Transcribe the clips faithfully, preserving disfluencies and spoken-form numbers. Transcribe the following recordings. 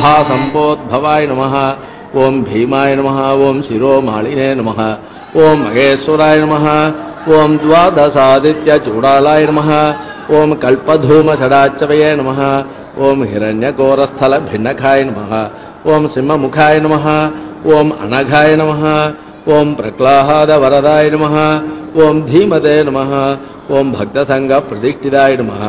महासंपोद्भवाय नमः। ओम भीमाय नमः। ओम शिरोमालिने नमः। ओम महेश्वराय नमः। ओम द्वादशादित्यचूडालाय नमः। ओम कल्पधूमषडाच्चवये नमः। ओम हिरण्यकोरस्थलभिन्नखाय नमः। ओम सिंहमुखाय नमः। ओम अनघाय नमः। ओम प्रह्लादवरदाय नमः। ओम धीमते नमः। ओम भक्तसंघप्रतिष्ठिताय नमः।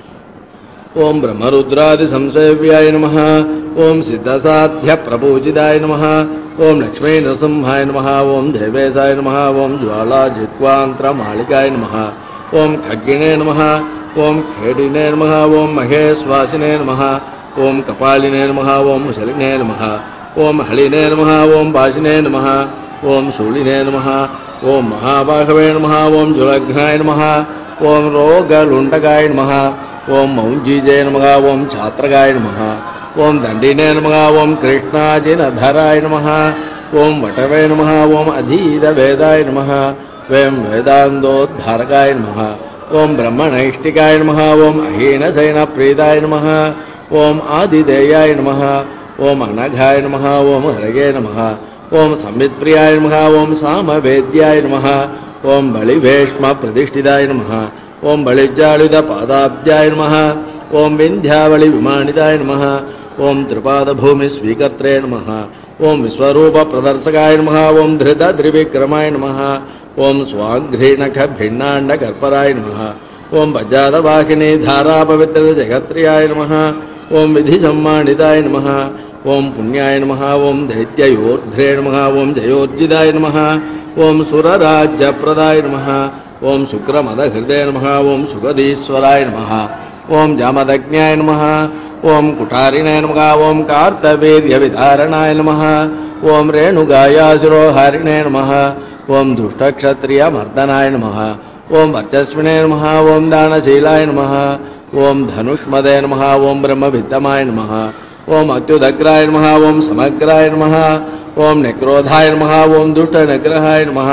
ओम ब्रह्मरुद्रादिसंसेव्याय नमः। ओम सिद्धसाध्यप्रपूजिताय नमः। ओम लक्ष्मीनृसिंहाय नमः। ओम देवेशाय नमः। ओम ज्वालाजिह्वान्तरमालिकाय नमः। ओम खड्गिणे नमः। ओम खेडिने नमः। ओम महेश्वासिने नमः। ओम कपालिने नमः। ओम मुसलिने नमः। ओम हलिने नमः। ओम वासिने नमः। ओम शूलिने नमः। ओम महाबाहवे नमः। ओम जुलघ्नाय नमः। ओम रोगलुण्डकाय नमः। ओम मौंजीजे नमः। ओम छात्रगाय नमः। ओम दंडिने नमः। ओम कृष्णाजिनधराय नमः। ओम वटवे नमः। ओम अधीतवेदाय नमः। वें वेदान्तोद्धारकाय नमः। ओम ब्रह्मणैष्टिकाय नमः। ओम अहीनसेनप्रीताय नमः। ओम आदिदेयाय नमः। ओम अनघाय नमः। ओम हरये नमः। ओम संवित्प्रियाय नमः। ओम सामवेद्याय नमः। ओम बलिभीष्मप्रतिष्ठिताय नमः। ओम बलिज्जालितपादाब्जाय नमः। ओम विन्ध्यावलिविमानिताय नमः। ओम त्रिपादभूमिस्वीकर्त्रे नमः। ओम विश्वरूपप्रदर्शकाय नमः। ओम धृतत्रिविक्रमाय नमः। ओम स्वाघ्रीणखभिन्नाण्डकर्पराय नमः। ओम वज्रादवाहिनी धारापवित्रजगत्रियाय नमः। ओम विधिसम्मानिताय नमः। ओम पुण्याय नमः। ओम दैत्ययोर्ध्रे नमः। ओम जयोर्जिताय नमः। ओम सुरराज्यप्रदाय नमः। ओम शुक्रमदहृदय नमः। ओम सुगधीश्वराय नमः। ओम जामदग्न्याय नमः। ओम कुठारिणे नमः। ओम कार्तवीर्यविधारणाय नमः। ओम रेणुगायाशिरोहारिणे नमः। ओम दुष्टक्षत्रियमर्दनाय नमः। ओम वर्चस्विने नमः। ओम दानशीलाय नमः। ओम धनुष्मदे नमः। ओम ब्रह्मविद्यमाय नमः। ओम अत्युदग्राय नमः। ओम समग्राय नमः। ओम निक्रोधाय नमः। ओम दुष्टनिग्रहाय नमः।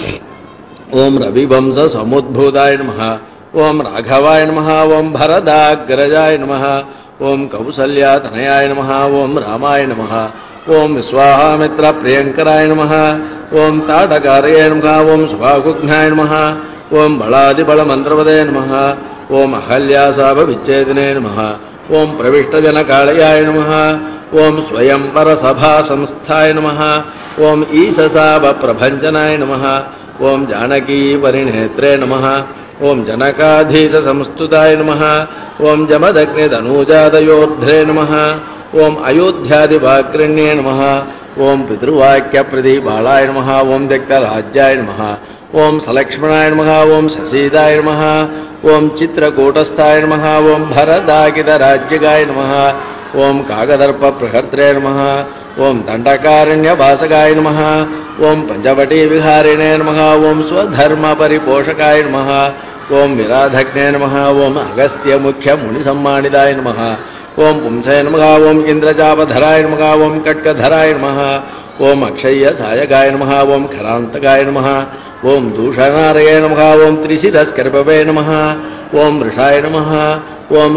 ओम रविवंश समुद्भूताय नमः। ओम राघवाय नमः। ओम भरदाग्रजाय नमः। ओम कौसल्यातनयाय नमः। ओम रामाय नमः। ओम विश्वामित्र प्रियंकराय नमः। ओम ताटकार्ये नमः। ओम सुभागुघ्नाय नमः। ओम बलादिबलमन्त्रपदे नमः। ओम अहल्यासाभविच्छेदिने नमः। ओम प्रविष्टजनकालयाय नमः। ओम स्वयंवरसभासंस्थाय नमः। ओम ईशसाभप्रभञ्जनाय नमः। ओम जानकी परिणेत्रे नमः। ओम जनकाधीशसंस्तुताय नमः। ओम जमदग्निधनुजातयोर्ध्रे नमः। ओम अयोध्यादिवाक्रिण्ये नमः। ओम पितृवाक्यप्रतिबालाय नमः। ओम त्यक्तराज्याय नमः। ओम सलक्ष्मणाय नमः। ओम शशीदाय नमः। ओम चित्रकूटस्थाय नमः। ओम भरदाकितराज्यगाय नमः। ओम काकदर्पप्रहर्त्रे नमः। ओम दण्डकारण्यवासगाय नमः। ओम पंचवटीविहारिणे नमः। ओम स्वधर्मपरिपोषकाय नमः। ओम विराधग्ने नमः। ओम अगस्त्यमुख्यमुनिसम्मानिताय नमः। ओम पुंसे नमः। ओम इंद्रजापधराय नमः। ओम कट्कधराय नमः। ओम अक्षय्यसायकाय नमः। ओम खरान्तकाय नमः। ओम दूषणारये नमः। ओम त्रिशिरस्कर्पवे नमः। ओम वृषाय नमः। ओम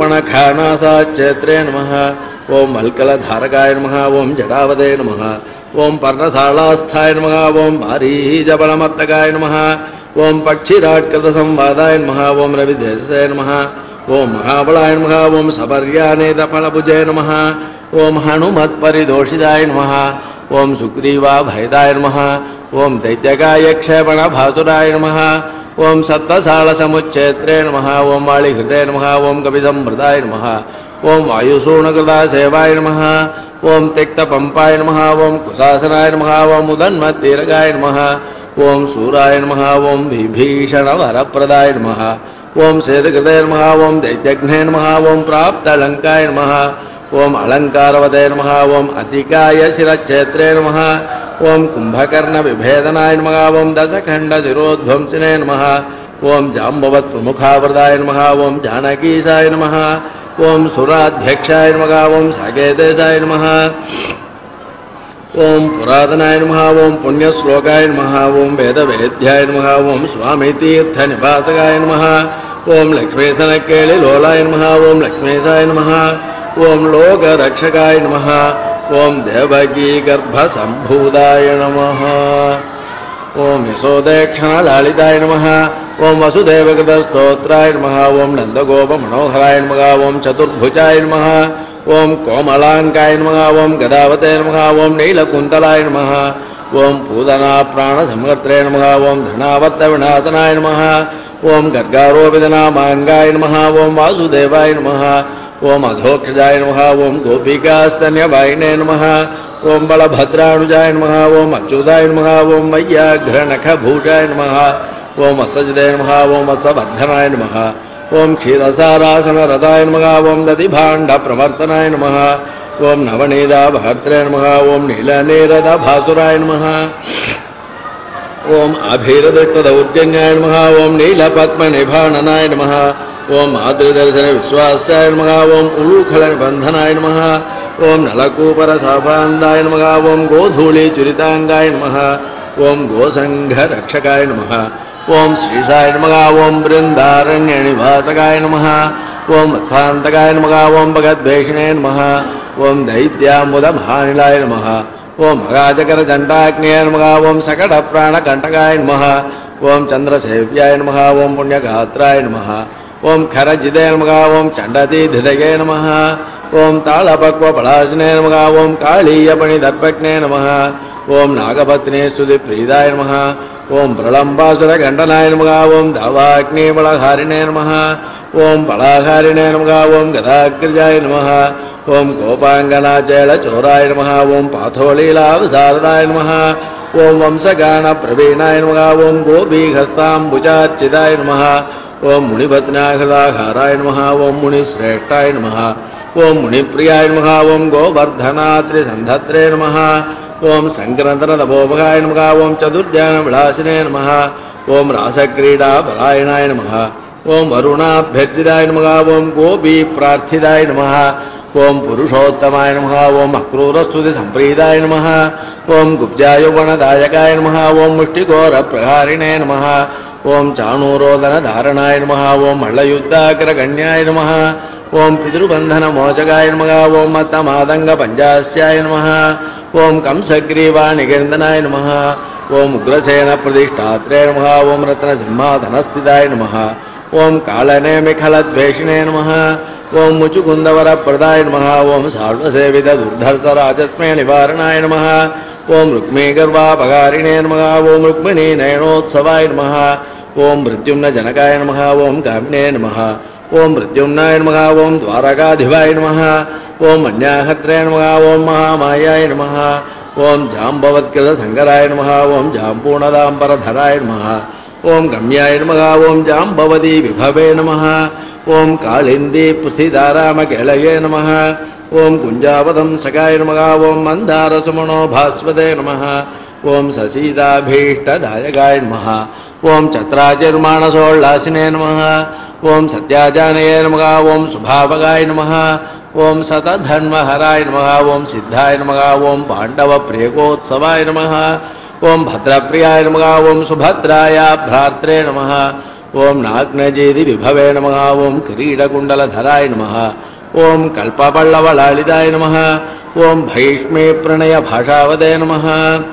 शूर्पणखानासाच्चेत्रे नमः। ओम मल्कलधारकाय नमः। ओम जटावदे नमः। ओम पर्णशालास्थाय नमः। ओम मारीजबलमर्तकाय नमः। ओम पक्षिराट्कृतसंवादाय नमः। ओम रविदेशसे नमः। ओम महाबलाय नमः। ओम सपर्यानेतफलभुजे नमः। ओम हनुमत्परिदोषिताय नमः। ओम सुग्रीवाभयदाय नमः। ओम दैत्यकायक्षेपणभातुराय नमः। ओम सप्तसालसमुच्चेत्रे नमः। ओम वालिहृदय नमः। ओम कपिसंवृताय नमः। ओम वायुसूनकृतासेवाय नमः। ओम तिक्तपंपाय नमः। ओम कुशासनाय नमः। ओम उदन्मत्तीरकाय नमः। ओम सूराय नमः। ओम विभीषणवरप्रदाय नमः। ओम सेतकृते नमः। ओम दैत्यघ्ने नमः। ओम प्राप्तलङ्काय नमः। ओम अलंकारवदे नमः। ओम अतिकाय शिरच्छेत्रे नमः। ओम कुंभकर्णविभेदनाय नमः। ओम दशखण्डशिरोध्वंसिने नमः। ओम जाम्बवत्प्रमुखावृताय नमः। ओम जानकीशाय नमः। ओम सुराध्यक्षाय नमः। ओम साकेतेशाय नमः। ओम पुरातनाय नमः। ओम पुण्यश्लोकाय नमः। ओम वेदवेद्याय नमः। ओम स्वामीतीर्थनिवासकाय नमः। ओम लक्ष्मीसनकेलिलोलाय नमः। ओम लक्ष्मीशाय नमः। ओम लोकरक्षकाय नमः। ओम देवकी गर्भसम्भूताय नमः। ओम यशोदक्षणलालिताय नमः। ओम वसुदेवकृतस्तोत्राय नमः। ओम नंदगोपमनोहराय नमः। ओम चतुर्भुजाय नमः। ओम कोमलांकाय नमः। ओम गदावते नमः। ओम नीलकुंतलाय नमः। ओम पूतना प्राणसंहर्त्रे नमः। ओम धनावत्तविनाशनाय नमः। ओम गर्गारोपितनामांगाय नमः। ओम वासुदेवाय नमः। ओम अधोक्षजाय नमः। ओम गोपिकास्तन्यवाहिने नमः। ओम बलभद्रानुजाय नमः। ओम अच्युताय नमः। ओम मय्याघ्रनखभूषाय नमः। ओम असजदे नमः। ओम वत्सवर्धनाय नमः। ओम क्षीरसारासनरताय नमः। ओम दधिभाण्डप्रवर्तनाय नमः। ओम नवनीताभर्त्रे नमः। ओम नीलनीरदभासुराय नमः। ओम अभीरदृष्टदौर्जन्याय नमः। ओम नीलपद्मनिभाननाय नमः। ओम मातृदर्शन विश्वासाय नमः। ओम उलूखलनिबन्धनाय नमः। ओम नलकूपरसाभान्दाय नमः। ओम गोधूलीचुरितांगाय नमः। ओम गोसंघरक्षकाय नमः। ओम श्रीसाय नमः। ओम वृन्दारण्यनिवासकाय नमः। ओम वत्सान्तकाय नमः। ओम भगद्वेषिणे नमः। ओम दैत्याम्बुदभानिलाय नमः। ओम अगाजकरजण्डाग्नेय नमः। ओम सकटप्राणकण्टकाय नमः। ओम चन्द्रसेव्याय नमः। ओम पुण्यगात्राय नमः। ओम खरजिदे नमः। ओम चण्डतीधिदये नमः। ओम तालपक्वपलासिने नमः। ओम कालीयपणिदर्पज्ञे नमः। ओम नागपत्नी स्तुतिप्रीदाय नमः। ओम प्रलम्बासुरगण्डनाय नमः। ओम धावाग्निबलहारिणे नमः। ओम बलाहारिणे नमः। ओम गदाग्रजाय नमः। ओम गोपांगनाचैलचोराय नमः। ओम पाथोलीलावसारदाय नमः। ओम वंशगानप्रवीणाय नमः। ओम गोपीहस्ताम्बुजार्चिताय नमः। ओम मुनिपत्न्याहृदाहाराय नमः। ओम मुनिश्रेष्ठाय नमः। ओम मुनिप्रियाय नमः। ओम गोवर्धनात्रिसन्धत्रे नमः। ओम संक्रन्दनतपोपगाय नमः। ओम चतुर्ज्ञानविलासिने नमः। ओम रासक्रीडापरायणाय नमः। ओम वरुणाभ्यर्चिताय नमः। ओम गोपीप्रार्थिताय नमः। ओम पुरुषोत्तमाय नमः। ओम अक्रूरस्तुतिसम्प्रीताय नमः। ओम गुब्जायौवनदायकाय नमः। ओम मुष्टिघोरप्रहारिणे नमः। ओम चाणूरोदनधारणाय नमः। ओम मल्लयुद्धाग्रगण्याय नमः। ओम पितृबन्धनमोचकाय नमः। ओम मत्तमादङ्गपञ्चास्याय नमः। ओम कंसग्रीवानिकेन्दनाय नमः। ओम उग्रसेनप्रतिष्ठात्रे नमः। ओम रत्नसिंहाधनस्थिताय नमः। ओम कालनेमिखलद्वेषिणे नमः। ओम मुचुकुन्दवरप्रदाय नमः। ओम सार्वसेवितदुर्धर्षराजस्मे निवारणाय नमः। ओम रुक्मीगर्वापकारिणे नमः। ओम रुक्मिणीनयनोत्सवाय नमः। ओम मृत्युम्नजनकाय नमः। ओम कामिने नमः। ओम मृत्युम्नाय नमः। ओम द्वारकाधिपाय नमः। ओम अन्याहत्रे नमः। ओम महामायाय नमः। ओम जाम्बवत्कृतसङ्कराय नमः। ओम जाम्पूर्णदाम्बरधराय नमः। ओम गम्याय नमः। ओम जाम्बवती विभवे नमः। ओम कालिंदी पृथिदारामकेलये नमः। ओम कुंजावदंसकाय नमः। ओम मंदारसुमनो भास्वते नमः। ओम ससीदाभीष्टदायकाय नमः। ओम चत्राजिर्माणसोल्लासिने नमः। ओम सत्याजानये नमः। ओम शुभावगाय नमः। ओम सतधन्वहराय नमः। ओम सिद्धाय नमः। ओम पाण्डवप्रियकोत्सवाय नमः। ओम भद्रप्रियाय नमः। ओम सुभद्राय भ्रात्रे नमः। ओम नाग्नजेदि विभवे नमः। ओम किरीटकुण्डलधराय नमः। ओम कल्पपल्लवलालिताय नमः। ओम भैष्मे प्रणय भाषावदे नमः।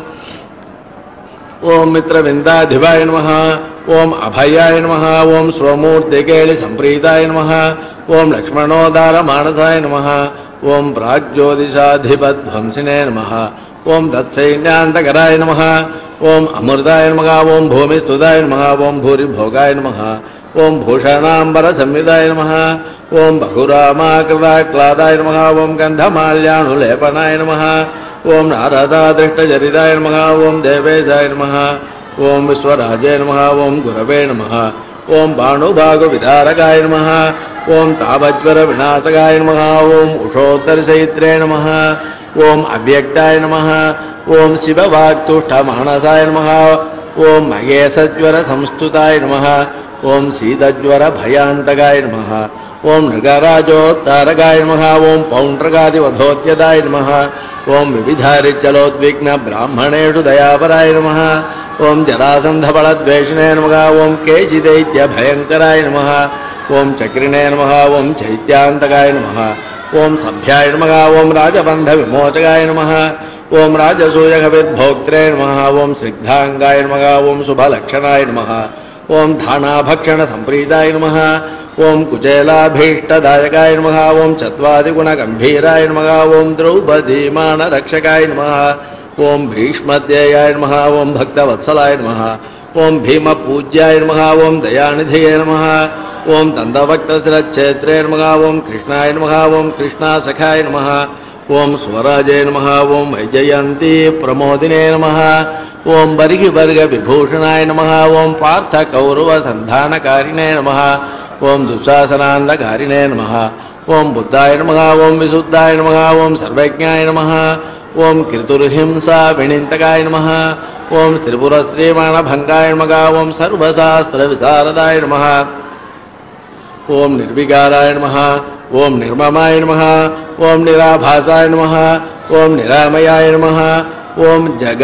ओम मित्रविन्दाधिपाय नमः। ओम अभयाय नमः। ओम स्वमूर्तिकेलि संप्रीताय नमः। ओम लक्ष्मणोदारमानसाय नमः। ओम प्राग्ज्योतिषाधिपध्वंसिने नमः। ओम दत्सैन्यान्तकराय नमः। ओम अमृताय नमः। ओम भूमिस्तुताय नमः। ओम भूरिभोगाय नमः। ओम भूषणाम्बरसंयुताय नमः। ओम बहुरामाकृताक्लादाय नमः। ओम गन्धमाल्यानुलेपनाय नमः। ओम नारदादृष्टचरिताय नमः। ओम देवेशाय नमः। ओम विश्वराजे नमः। ओम गुरवे नमः। ओम भानुभागविदारकाय नमः। ओम तापज्वरविनाशकाय नमः। ओम उषोत्तरसहित्रे नमः। ओम अव्यक्ताय नमः। ओम शिववाक्तुष्टमानसाय नमः। ओम महेशज्वरसंस्तुताय नमः। ओम शीतज्वरभयान्तकाय नमः। ओम नृगराजोत्तारकाय नमः। ओम पौण्ड्रकादिवधोद्यताय नमः। ओम विविधारिचलोद्विग्नब्राह्मणेषु दयापराय नमः। ओम जरासन्धबलद्वेषिणे नमः। ओम केचिदैत्यभयङ्कराय नमः। ओम चक्रिणे नमः। ओम चैत्यान्तकाय नमः। ओम सभ्याय नमः ओम राजबंध विमोचकाय नमः ओम राजसूयकविद्भोक्त्रे नमः ओम स्निग्धांगाय नमः ओम शुभलक्षणाय नमः ओम धानाभक्षण संप्रीताय नमः ओम कुचेलाभीष्टदायकाय नमः ओम चत्वादिगुणगंभीराय नमः ओम द्रौपदीमानरक्षकाय नमः ओम भीष्मद्ययाय नमः ओम भक्तवत्सलाय नमः ओम भीमपूज्याय नमः ओम दयानिधये नमः ओम दंडवक्त्रशिरच्छेत्रे नमः ओम कृष्णाय नमः ओम कृष्णासखाय नमः ओम स्वराजय नमः ओम वैजयंती प्रमोदिने नमः ओम बर्गिवर्गविभूषणाय नमः ओम पार्थकौरवसन्धानकारिणे नमः ओम दुःशासनान्धकारिणे नमः ओम बुद्धाय नमः ओम विशुद्धाय नमः ओम सर्वज्ञाय नमः ओम कृतुर्हिंसा विनिन्तकाय नमः ओम त्रिपुरस्त्रीमाणभङ्गाय नमः ओम सर्वशास्त्रविशारदाय नमः ओम निर्विकाराय नमः ओम निर्ममाय नमः ओम निराभासाय नमः ओम निरामयाय नमः ओम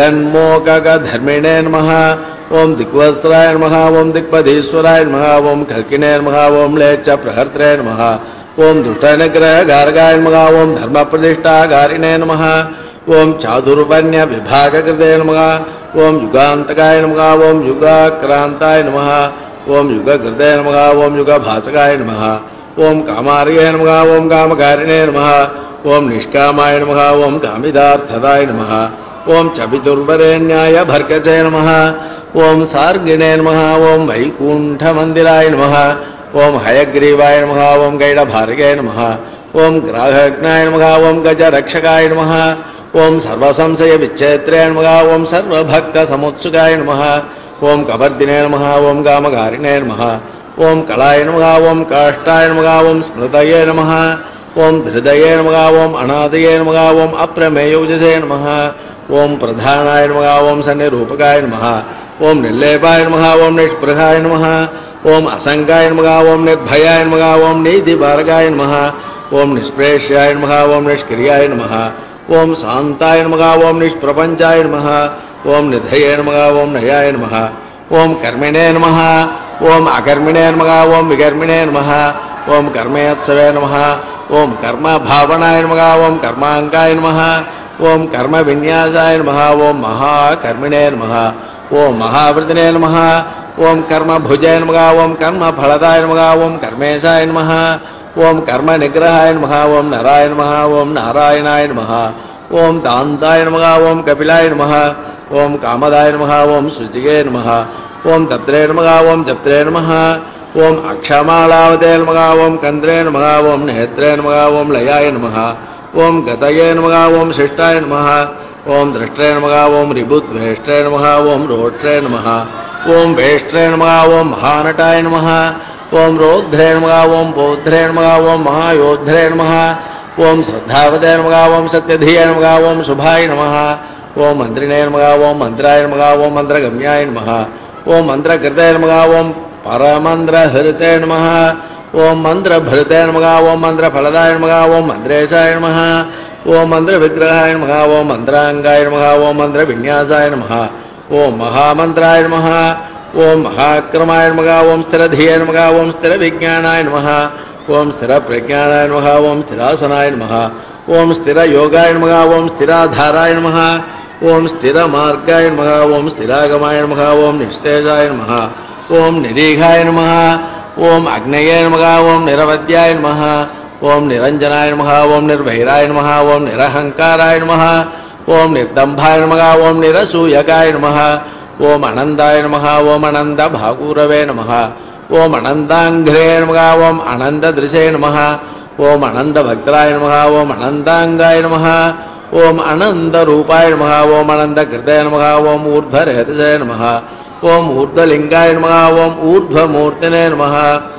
जगन्मोकधर्मिणे नमः ओम दिग्वस्त्राय नमः ओम दिक्पदीश्वराय नमः ओम कल्किने नमः ओम लेच्च प्रहर्त्रे नमः ओम दुष्टनिग्रहगार्गाय नमः ओम धर्मप्रतिष्ठाकारिणे नमः ओम चादुर्वण्य विभागकृते नमः ओम युगान्तकाय नमः ओम युगाक्रांताय नमः ओम युगकृते नमः ओम युगभासकाय नमः ओम कामार्ये नमः ओम कामकारिणे नमः ओम निष्कामाय नमः ओम कामिदार्थदाय नमः ओम चवितुर्वरेण्याय भर्गसे नमः ओम सार्गिणे नमः ओम वैकुण्ठमन्दिराय नमः ओम हयग्रीवाय नमः ओम गैडभार्गे नमः ओम ग्राहज्ञाय नमः ओम गजरक्षकाय नमः ओम सर्वसंशयविच्छेत्रे नमः ओम सर्वभक्तसमुत्सुकाय नमः ओम कवर्दिने नमः ओम कामकारिणे नमः ओम कलाय नमः ओम काष्ठाय नमः ओम स्मृतये नमः ओम धृदये नमः ओम अनादये नमः ओम अप्रमेयोजसे नमः ओम प्रधानाय नमः ओम सन्निरूपकाय नमः ओम निर्लेपाय नमः ओम निष्पृहाय नमः ओम असंगाय नमः ओम निर्भयाय नमः ओम नीतिभारकाय नमः ओम निष्प्रेष्याय नमः ओम निष्क्रियाय नमः ओम शांताय नमः ओम निष्प्रपंचाय नमः ओम निधये नमः ओम नयाय नमः ओम कर्मिणे नमः ओम अकर्मिणे नमः ओम विकर्मिणे नमः ओम कर्मयोत्सवे नमः ओम कर्म भावनाय नमः ओम कर्मांगाय नमः ओम कर्म विन्यासाय नमः ओम महाकर्मिणे नमः ओम महावृतिने नमः ओम कर्म भुजे नमः ओम कर्म फलदाय नमः ओम कर्मेशाय नमः ओम कर्म निग्रहाय नमः ओम नराय नमः ओम नारायणाय नमः ओम दान्ताय नमः ओम कपिलाय नमः ओम कामदाय नमः ओम शुचिगे नमः ओम तत्रे नमः ओम जप्त्रे नमः ओम अक्षमालावते नमः ओम कंद्रे नमः ओम नेत्रे नमः ओम लयाय नमः ओम गतये नमः ओम शिष्टाय नमः ओम दृष्ट्रे नमः ओम रिबुद्वेष्ट्रे नमः ओम रोष्ट्रे नमः ओम वेष्ट्रे नमः ओम महानटाय नमः ओम रौद्रे नमः ओम बौद्ध्रे नमः ओम महायोद्धरे नमः ओम श्रद्धावते नमः ओम सत्यधिये नमः ओम शुभाय नमः ओम मंत्रिणे नमः ओम मंत्राय नमः ओम मंत्रगम्याय नमः ओम मंत्रकृते नमः ओम परमंत्रहृते नमः ओम मंत्रभृते नमः ओम मंत्रफलदाय नमः ओम मंत्रेशाय नमः ओम मंत्रविग्रहाय नमः ओम मंत्रांगाय नमः ओम मंत्रविन्यासाय नमः ओम महामंत्राय नमः ओम महाक्रमाय नमः ओम स्थिरधिये नमः ओम स्थिरविज्ञानाय नमः ओम स्थिरप्रज्ञानाय नमः ओम स्थिरासनाय नमः ओम स्थिरयोगाय नमः ओम स्थिराधाराय नमः ओम स्थिरमार्गाय नमः ओम स्थिरागमाय नमः ओम निस्तेजाय नमः ओम निरीघाय नमः ओम अग्नये नमः ओम निरवद्याय नमः ओम निरंजनाय नमः ओम निर्भैराय नमः ओम निरहंकाराय नमः ओम निर्दंभाय नमः ओम निरसूयकाय नमः ओम अनंदाय नमः ओम अनंदभागुरवे नमः ओम अनंदांघ्रे नमः ओम अनंददृशे नमः ओम अनंदभक्त्राय नमः ओम अनंदांगाय नमः ओम अनंदरूपाय नमः ओम अनंदकृते नमः ओम ऊर्ध्वरेतसे नमः ओम ऊर्ध्वलिंगाय नमः ओम ऊर्ध्वमूर्तिने नमः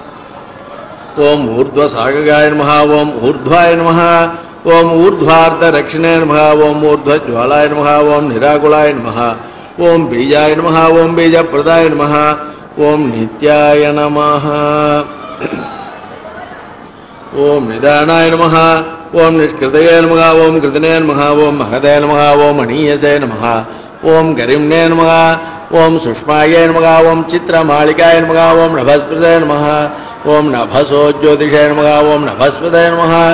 ओम ऊर्ध्वसागगाय नमः ओम ऊर्ध्वाय नमः ओम ऊर्ध्वार्धरक्षिणे नमः ओम ऊर्ध्वज्वालाय नमः ओम निराकुलाय नमः ओम बीजाय नमः ओम बीजप्रदाय नमः ओम नित्याय नमः ओम निदानाय नमः ओम निष्कृतये नमः ओम कृतने नमः ओम महदे नमः ओम मणीयसे नमः ओम गरिम्ने नमः ओम सुष्माये नमः ओम चित्रमालिकाय नमः ओम नभस्पते नमः ओम नभसोज्योतिषे नमः ओम नभस्पते नमः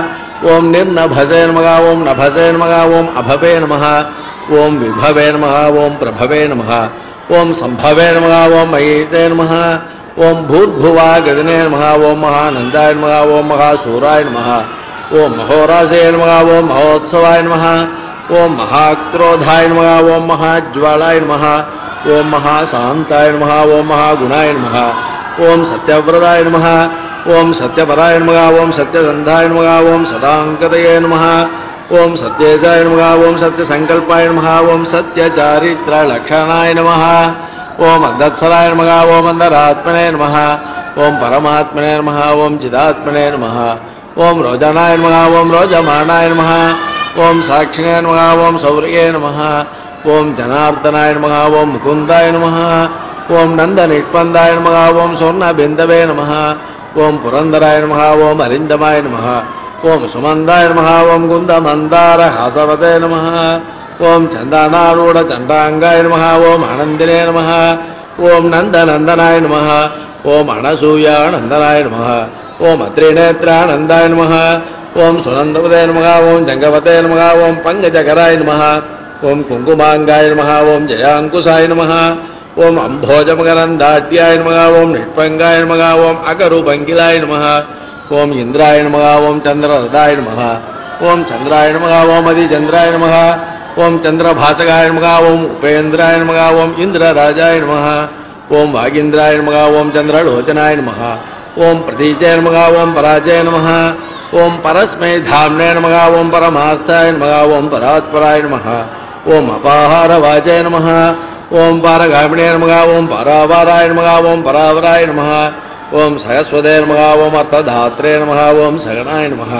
ओम निर्नभसे नमः ओम नभसे नमः ओम अभवे नमः ओम विभवे नमः ओम प्रभवे नमः ओम संभवे नमः ओम मयीते नमः ओम भूर्भुवा गगने नमः ओम महानंदाय नमः ओम महासूराय नमः ओम महोरासे नमः ओम महोत्सवाय नमः ओम महाक्रोधाय नमः ओम महाज्वालाय नमः ओम महाशांताय नमः ओम महागुणाय नमः ओम सत्यव्रताय नमः ओम सत्यपराय नमः ओम सत्यगंधाय नमः ओम सदांकतये नमः ओम सत्येशाय नमः ओम सत्यसंकल्पाय नमः ओम सत्यचारित्रलक्षणाय नमः ओम अंधत्सराय नमः ओम अंधरात्मने नमः ओम परमात्मने नमः ओम चिदात्मने नमः ओम रोजनाय नमः ओम रोजमानाय नमः ओम साक्षिणे नमः ओम सौर्ये नमः ओम जनार्दनाय नमः ओम मुकुंदाय नमः ओम नंदनिष्पन्दाय नमः ओम स्वर्णबिन्दवे नमः ओम पुरंदराय नमः ओम अरिंदमाय नमः ओम सुमंदाय नमः ओम कुंदमंदार हासवते नमः ओम चंदनारूढ़ चंडांगाय नमः ओम आनंदिने नमः ओम नंदनंदनाय नमः ओम अनसूयानंदनाय नमः ओम अत्रिनेत्रानंदाय नमः ओम सुनंदवते नमः ओम जंगवते नमः ओम पंकजकराय नमः ओम कुंकुमांगाय नमः ओम जयांकुशाय नमः ओम अंभोजमकरंदाट्याय नमः ओम निष्पंगाय नमः ओम अकरूपंकिलाय नमः ओम इंद्राय नमः ओम चंद्ररथाय नमः ओम चंद्राय नमः ओम अधिचंद्राय नमः ओम चंद्रभासकाय नमः ओम उपेन्द्राय नमः ओम इंद्रराजाय नमः ओम वागीन्द्राय नमः ओम चंद्रलोचनाय नमः ओम प्रतीचे नमः ओम पराजय नमः ओम परस्मै धाम्ने नमः ओम परमार्थाय नमः ओम परात्पराय नमः ओम अपाहारवाचय नमः ओम पारगामिने नमः ओम परावाराय नमः ओम परावराय नमः ओम सहस्वते नमः ओम अर्थधात्रे नमः ओम सगणाय नमः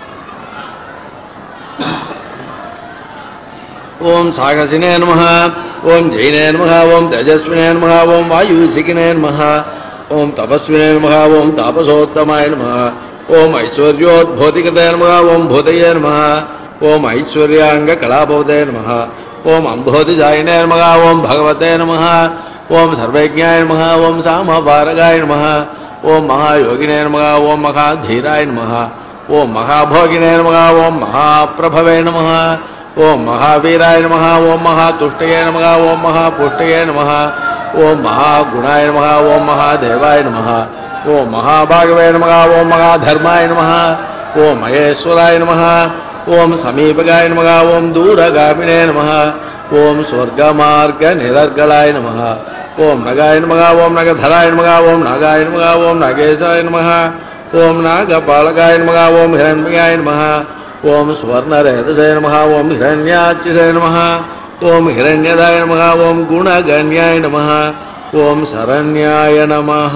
ओम सागसिने नमः ओम जैने नमः ओम तेजस्विने नमः ओम वायुविशिखिने नमः ओम तपस्विने नमः ओम तापसोत्तमाय नमः ओम ऐश्वर्योद्भूतिकृते नमः ओम भूतये नमः ओम ऐश्वर्याङ्गकलाभवते नमः ओम अम्भोधिजायिने नमः ओम भगवते नमः ओम सर्वज्ञाय नमः ओम सामपारगाय नमः ओम महायोगिने नमः ओम महाधीराय नमः ओम महाभोगिने नमः ओम महाप्रभवे नमः ओम महावीराय नमः ओम महातुष्टये नमः ओम महापुष्टये नमः ओम महागुणाय नमः ओम महादेवाय नमः ओम महाभागवे नमः ओम महाधर्माय नमः ओम महेश्वराय नमः ओम समीपगाय नमः ओम दूरगामिने नमः ओम स्वर्गमार्गनिरर्गलाय नमः ओम नगाय नमः ओम नगधराय नमः ओम नागाय नमः ओम नागेशाय नमः ओम नागपालकाय नमः ओम हिरण्मयाय नमः ओम स्वर्णरेतसे नमः ओम हिरण्याच्युते नमः ओम हिरण्यदाय नमः ओम गुणगण्याय नमः ओम शरण्याय नमः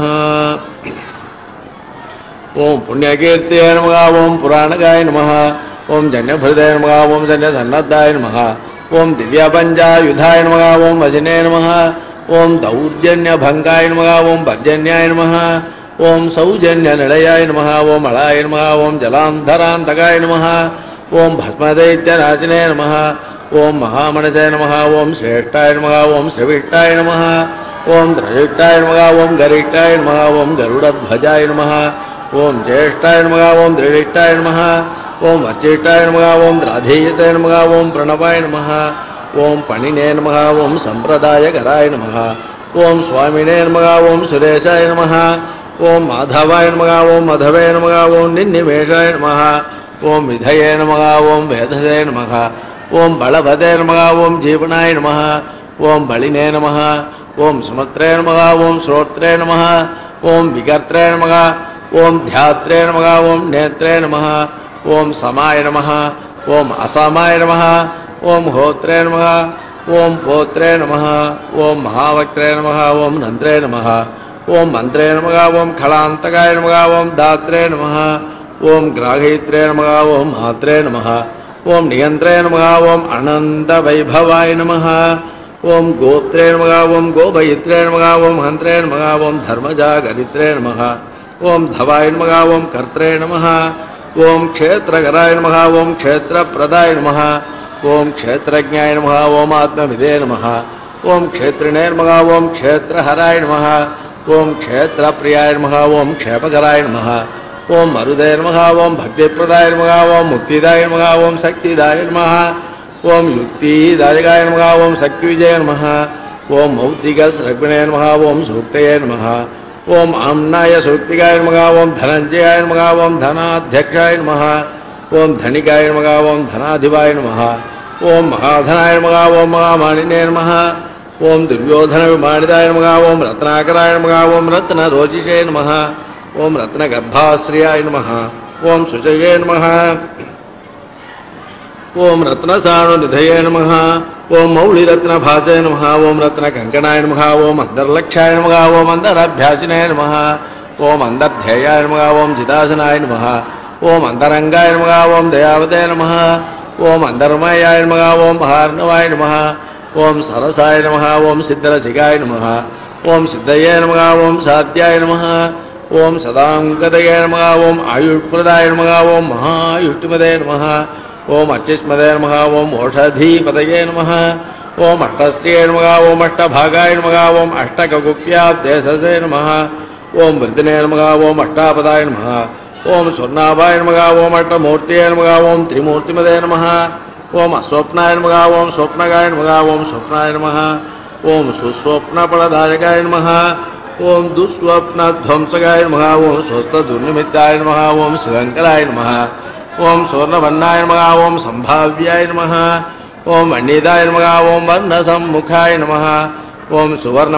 ओम पुण्यकीर्तये नमः ओम पुराणगाय नमः ओम जन्यभृदय नमः ओम जन्यसन्नद्धाय नमः ओम दिव्यपञ्चायुधाय नमः ओम वशिने नमः ओम दौर्जन्यभङ्गाय नमः ओम पर्जन्याय नमः ओम सौजन्यनिलयाय नमः ओम अलाय नमः ओम जलान्धरान्तकाय नमः ओम भस्मदैत्यनाशिने नमः ओम महामनसे नमः ओम श्रेष्ठाय नमः ओम श्रविष्ठाय नमः ओम द्रजिष्ठाय नमः ओम गरिष्ठाय नमः ओम गरुडध्वजाय नमः ओम ज्येष्ठाय नमः ओम दृढिष्ठाय नमः ओम वज्जिष्ठाय नमः ओम द्राधीयते नमः ओम प्रणवाय नमः ओम पणिने नमः ओम संप्रदायकराय नमः ओम स्वामिने नमः ओम सुरेशाय नमः ओम माधवाय नमः ओम मधवे नमः ओम निन्निमेषाय नमः ओम विधये नमः ओम वेधसे नमः ओम बलभदे नमः ओम जीवनाय नमः ओम बलिने नमः ओम सुमत्रे नमः ओम श्रोत्रे नमः ओम विकर्त्रे नमः ओम ध्यात्रे नमः ओम नेत्रे नमः ओम समाय नमः ओम असमाय नमः ओम होत्रे नमः ओम पोत्रे नमः ओम महावक्त्रे नमः ओम नन्द्रे नमः ओम मंत्रे नमः ओम खलान्तकाय नमः ओम दात्रे नमः ओम ग्राहीत्रे नमः ओम मात्रे नमः ओम नियन्त्रे नमः ओम अनन्तवैभवाय नमः ओम गोप्त्रे नमः ओम गोभयित्रे नमः ओम हन्त्रे नमः ओम धर्मजागरित्रे नमः ओम धवाय नमः ओम कर्त्रे नमः ओम क्षेत्रकराय नमः ओम क्षेत्रप्रदाय नमः ओम क्षेत्रज्ञाय नमः ओम आत्मविदे नमः ओम क्षेत्रिणे नमः ओम क्षेत्रहराय नमः ओम क्षेत्रप्रियाय नमः ओम क्षेपकराय नमः ओम मरुदे नमः ओम भक्तिप्रदाय नमः ओम मुक्तिदाय नमः ओम शक्तिदाय नमः ओम युक्तिदायकाय नमः ओम शक्तिविजय नमः ओम मौक्तिकस्रग्विणे नमः ओम सूक्तये नमः ओम आम्नाय सूक्तिकाय नमः ओम धनञ्जयाय नमः ओम धनाध्यक्षाय नमः ओम धनिकाय नमः ओम धनाधिपाय नमः ओम महाधनाय नमः ओम महामानिने नमः ओम दुर्योधन विमानिताय नमः ओम रत्नाकराय नमः ओम रत्नरोचिषे नमः ओम रत्नगर्भाश्रियाय नमः ओम शुचये नमः ओम रत्नसानुनिधये नमः ओम मौलिरत्नभासे नमः ओम रत्नकङ्कणाय नमः ओम अन्तर्लक्षाय नमः ओम अन्तरभ्यासिने नमः ओम अन्तर्ध्येयाय नमः ओम जितासनाय नमः ओम अन्तरङ्गाय नमः ओम दयावते नमः ओम अन्तर्मयाय नमः ओम महार्णवाय नमः ओम सरसाय नमः ओम सिद्धरसिकाय नमः ओम सिद्धये नमः ओम साध्याय नमः ओम सदाङ्गतये नमः ओम आयुष्प्रदाय नमः ओम महायुष्टिमदे नमः ओम अर्चिष्मदे नमः ओम ओषधीपतये नमः ओम अष्टश्रिये नमः ओम अष्टभागाय नमः ओम अष्टकगुप्याब्देशसे नमः ओम वृद्धिने नमः ओम अष्टापदाय नमः ओम स्वर्णाभाय नमः ओम अष्टमूर्तये नमः ओम त्रिमूर्तिमदे नमः ओम अस्वप्नाय नमः ओम स्वप्नगाय नमः ओम स्वप्नाय नमः ओम सुस्वप्नफलदायकाय नमः ओम दुःस्वप्नध्वंसकाय नमः ओम स्वस्थदुर्निमित्ताय नमः ओम शिवङ्कराय नमः ओम स्वर्णवर्णाय नमः ओम संभाव्याय नमः ओम वह्निदाय नमः ओम वर्णसम्मुखाय नमः ओम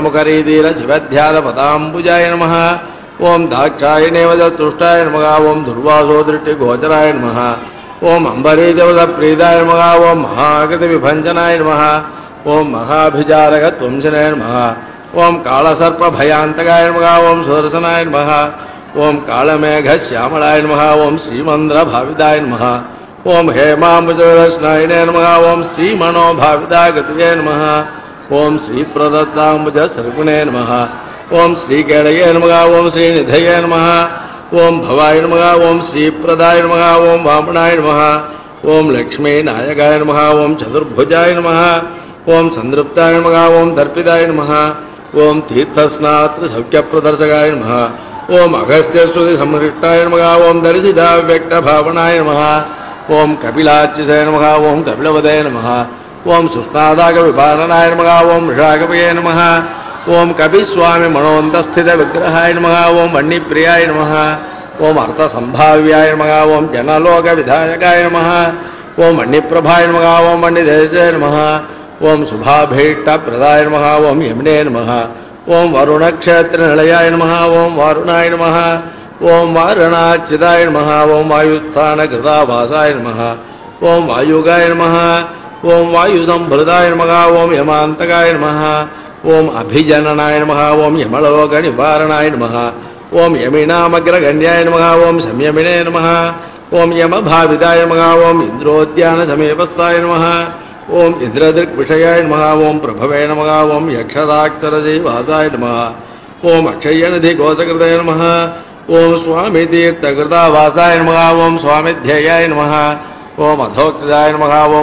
सुवर्णमुखरीधीरशिवध्यानपदाम्बुजाय नमः ओम दाक्षायणेव चतुष्टाय नमः ओम दुर्वासोदृष्टिगोचराय नमः ओम अम्बरीदेवतप्रीदाय नमः ओम महागतिविभञ्जनाय नमः ओम महाभिचारकत्वंशने नमः ओम कालसर्पभयान्तकाय नमः ओम सुदर्शनाय नमः ओम कालमेघश्यामलाय नमः ओम श्रीमन्द्रभाविदाय नमः ओम हेमाम्बुजरश्नायिने नमः ओम श्रीमनोभाविदागतये नमः ओम श्रीप्रदत्ताम्बुजसर्गुणे नमः ओम श्रीकेळये नमः ओम श्रीनिधये नमः ओम भवाय नमः ओम श्रीप्रदाय नमः ओम वामनाय नमः ओम लक्ष्मीनायकाय नमः ओम चतुर्भुजाय नमः ओम संतृप्ताय नमः ओम दर्पिताय नमः ओम तीर्थस्नात्रसौख्यप्रदर्शकाय नमः ओम अगस्त्यस्तुति संहृष्टाय नमः ओम दर्शिताव्यक्तभावनाय नमः ओम कपिलाच्युताय नमः ओम कपिलवदे नमः ओम सुष्णादागविपालनाय नमः ओम वृषाकपये नमः ओम कपिस्वामी मनोन्तस्थितविग्रहाय नमः ओम वह्निप्रियाय नमः ओम अर्थसंभाव्याय नमः ओम जनलोकविधायकाय नमः ओम वह्निप्रभाय नमः ओम वह्निदेशे नमः ओम शुभाभीष्टप्रदाय नमः ओम यमुने नमः ओम वरुणक्षेत्रनिलयाय नमः ओम वारुणाय नमः ओम वारुणाच्युताय नमः ओम वायुस्थानकृतावासाय नमः ओम वायुगाय नमः ओम वायुसंभृताय नमः ओम यमान्तकाय नमः ओम अभिजननाय नमः ओम यमलोकनिवारणाय नमः ओम यमिनामग्रगण्याय नमः ओम संयमिने नमः ओम यमभाविदाय नमः ओम इन्द्रोद्यानसमीपस्थाय नमः ओम इंद्रदृक्विषयाय नमः ओम प्रभवे नमः ओम यक्षराक्षरजीवासाय नमः ओम अक्षयनिधिकोशकृते नमः ओम स्वामितीर्थकृतावासाय नमः ओम स्वामिध्येयाय नमः ओम अधोक्षजाय नमः ओम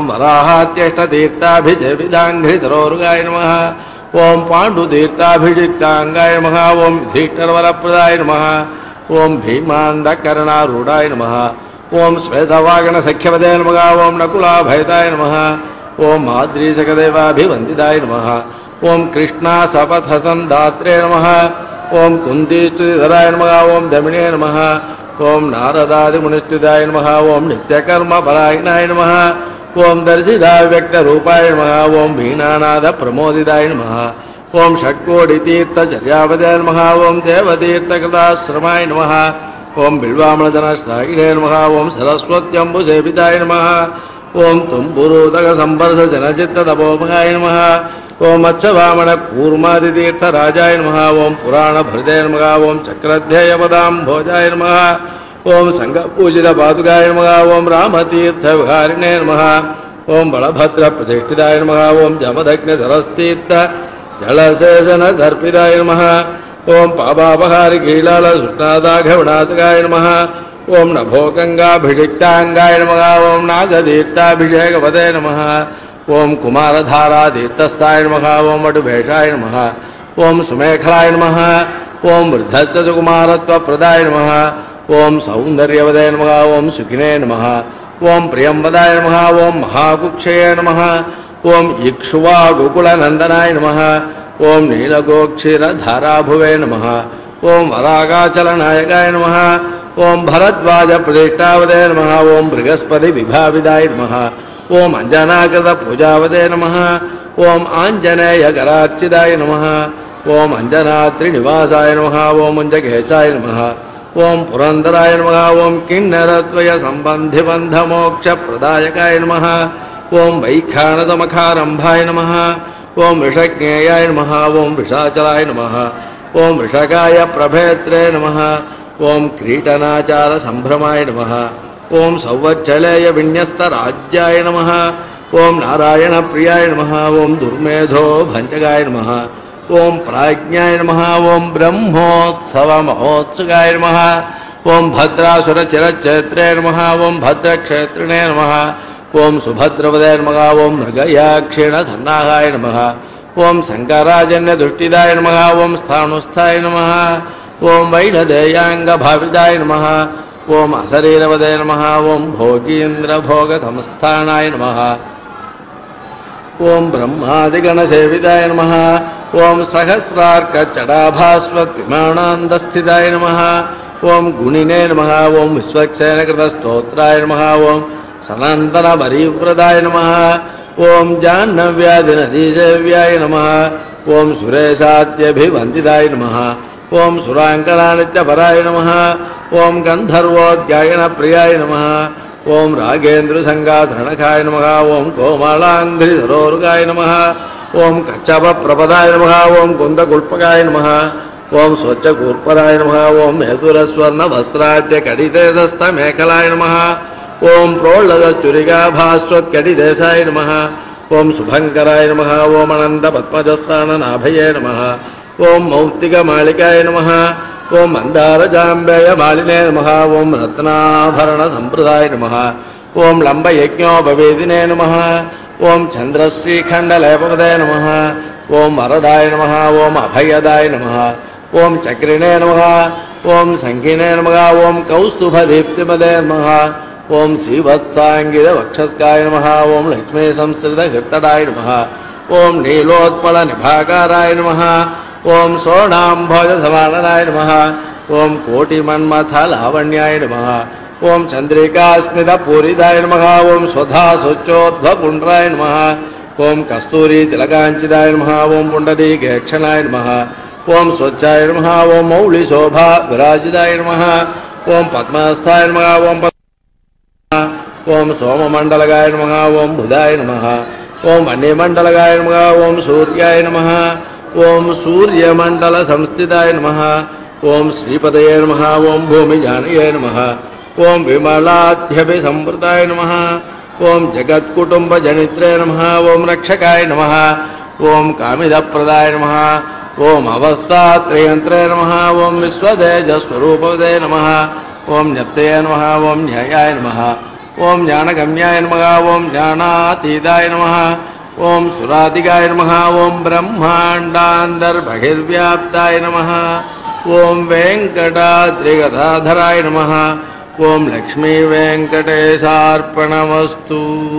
वराहात्यष्टतीर्थाभिषेविदाङ्घ्रितरोरुगाय नमः ओम पाण्डुतीर्थाभिषिक्ताङ्गाय नमः ओम युधिष्ठिरवरप्रदाय नमः ओम भीमान्धकर्णारूढाय नमः ओम श्वेतवागणसख्यवदे नमः ओम नकुलाभयदाय नमः ओम माद्रीशकदेवाभिवन्दिताय नमः ओम कृष्णासपथसन्दात्रे नमः ओम कुन्तीस्तुतिधराय नमः ओम दमिने नमः ओम नारदादिमुनिस्तुताय नमः ओम नित्यकर्मपरायणाय नमः ओम दर्शिताव्यक्तरूपाय नमः ओम वीणानादप्रमोदिताय नमः ओम षट्कोटितीर्थचर्यावदे नमः ओम देवतीर्थकृताश्रमाय नमः ओम बिल्वामलजनश्रायिणे नमः ओम सरस्वत्यम्बुसेविताय नमः ओम तुम्बुरूदकसम्बर्धजनचित्ततपोमहाय नमः ओम मत्स्यवामनकूर्मादितीर्थराजाय नमः ओम पुराणभृते नमः ओम चक्रध्येयपदाम्भोजाय नमः ओम संगपूजितपादुकाय नमः ओम रामतीर्थविहारिणे नमः ओम बलभद्रप्रतिष्ठिताय नमः ओम जमदग्निधरस्तीर्थ जलशेषनदर्पिताय नमः ओम पापापहारिकीलालसुष्णादाघविनाशकाय नमः ओम नभोगंगाभिषिक्तांगाय नमः ओम नागतीर्थाभिषेकपदे नमः ओम कुमारधारातीर्थस्थाय नमः ओम वटुभेषाय नमः ओम सुमेखलाय नमः ओम वृद्धश्च सुकुमारत्वप्रदाय नमः ओम सौंदर्यवदे नमः ओम सुखिने नमः ओम प्रियंवदाय नमः ओम महाकुक्षये नमः ओम इक्ष्वाकुकुलनंदनाय नमः ओम नीलगोक्षीरधाराभुवे नमः ओम वरागाचलनायकाय नमः ओम भरद्वाज प्रतिष्ठावदे नमः ओम बृहस्पति विभाविदाय नमः ओम अंजनाकृत पूजावदे नमः ओम आंजनेयकरार्चिताय नमः ओम अंजनात्रिनिवासाय नमः ओम अंजकेशाय नमः ओम पुरंदराय नमः ओम किन्नरद्वय संबंधिबंधमोक्षप्रदायकाय नमः ओम वैखानतमखारंभाय नमः ओम विषज्ञेयाय नमः ओम विषाचलाय नमः ओम वृषगाय प्रभेत्रे नमः ओम क्रीटनाचार संभ्रमाय नमः ओम सौवच्चलेय विन्यस्तराज्याय नमः ओम नारायण प्रियाय नमः ओम दुर्मेधो भंजगाय नमः ओम प्राज्ञाय नमः ओम ब्रह्मोत्सव महोत्सुकाय नमः ओम भद्रासुर चिरक्षेत्रे नमः ओम भद्रक्षेत्रिणे नमः ओम सुभद्रवदे नमः ओम मृगयाक्षीण सन्नाहाय नमः ओम शंकराजन्य दुष्टिदाय नमः ओम स्थाणुस्थाय नमः ओम वैनदेयांग भाविदाय नमः ओम अशरीरवदे नमः ओम भोगीन्द्र भोग संस्थानाय नमः ओम ब्रह्मादिगणसेविताय नमः ओम सहस्रार्क चडाभास्वत् विमानान्दस्थिताय नमः ओम गुणिने नमः ओम विश्वक्सेनकृतस्तोत्राय नमः ओम सनातन वरीव्रताय नमः ओम जाह्नव्याधिनदीसेव्याय नमः ओम सुरेशाद्यभिवन्दिताय नमः ओम सुरांकनानित्यपराय नमः ओम गंधर्वोद्गायनप्रियाय नमः ओम रागेन्द्रसंगाधरणकाय नमः ओम कोमलांघ्रिधरोरुकाय नमः ओम कच्छपप्रपदाय नमः ओम कुन्दकुल्पकाय नमः ओम स्वच्छकूर्पराय नमः ओम हेतुरस्वर्णवस्त्राढ्यकटितेजस्तमेखलाय नमः ओम प्रोल्लदचुरिकाभास्वत्कटिदेशाय नमः ओम शुभंकराय नमः ओम अनन्तपद्मजस्थाननाभये नमः ओम मौक्तिकमालिकाय नमः ओम मंदारजाम्बेयमालिने नमः ओम रत्नाभरणसम्प्रदाय नमः ओम लम्बयज्ञोपवेदिने नमः ओम चन्द्रश्रीखण्डलेपपदे नमः ओम वरदाय नमः ओम अभयदाय नमः ओम चक्रिणे नमः ओम संखिने नमः ओम कौस्तुभदीप्तिमदे नमः ओम श्रीवत्साङ्गितवक्षस्काय नमः ओम लक्ष्मीसंसृतहृत्तडाय नमः ओम नीलोत्पलनिभाकाराय नमः ओम स्वर्णाम्भोजसमाननाय नमः ओम कोटिमन्मथलावण्याय नमः ओम चन्द्रिकास्मितपूरिताय नमः ओम स्वधासुच्चोद्भपुण्ड्राय नमः ओम कस्तूरीतिलकाञ्चिताय नमः ओम पुण्डरीकेक्षणाय नमः ओम स्वच्छाय नमः ओम मौलिशोभा विराजिताय नमः ओम पद्मस्थाय नमः ओम ओम सोममण्डलकाय नमः ओम बुधाय नमः ओम वह्निमण्डलकाय नमः ओम सूर्याय नमः ओम सूर्यमंडल संस्थिताय नमः ओम श्रीपदये नमः ओम भूमिजानये नमः ओम विमलाद्यभिसंवृताय नमः ओम जगत्कुटुम्बजनित्रे नमः ओम रक्षकाय नमः ओम कामिदप्रदाय नमः ओम अवस्थात्रयन्त्रे नमः ओम विश्वतेजस्वरूपवदे नमः ओम न्यप्तये नमः ओम न्यायाय नमः ओम ज्ञानगम्याय नमः ओम ज्ञानातीताय नमः ओम सुराधिकाय नमः ओम ब्रह्मांडांतर्बहिर्व्याप्ताय नमः ओम वेंकटाद्रिगदाधराय नमः ओम लक्ष्मी वेंकटेशार्पणमस्तु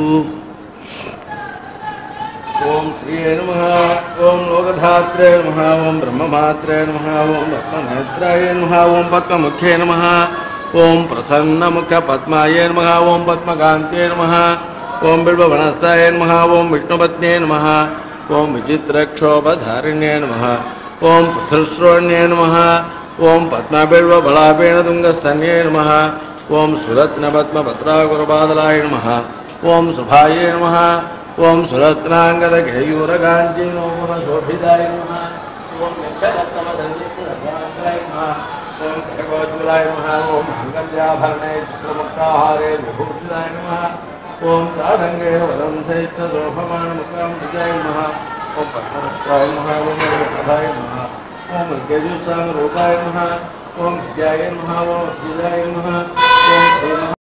ओम श्री नमः ओम लोकधात्रे नमः ओम ब्रह्ममात्रे नमः ओम पद्मनेत्राय नमः ओम पद्ममुखे नमः ओम प्रसन्नमुखपद्माय नमः ओम पद्मकान्ते नमः ओम बिल्ववनस्थाय नमः ओम विष्णुपत्न्ये नमः ओम विचित्रक्षोभधारिण्ये नमः ओम पृथुश्रोण्ये नमः ओम पद्मबिल्वबलापेणतुङ्गस्तन्ये नमः ओम सुरत्नपद्मपत्राकुरबादलाय नमः ओम शुभाये नमः ओम सुरत्नाङ्गदकेयूरकाञ्चीनोमशोभिताय नमः ओम यक्षरत्नमधन्येन्द्रधर्माय नमः ओम खड्गोज्ज्वलाय नमः ओम माङ्गल्याभरणे चित्रमुक्ताहारे विभूषिताय नमः ओम ताडंगेन वदंसैच्छ शोभमानमुखां विजय नमः ओम पद्मपुत्राय नमः ओम प्रभाय नमः ओम मृगेजुस्सांग रूपाय नमः ओम विद्याय नमः ओम विजयाय नमः ओम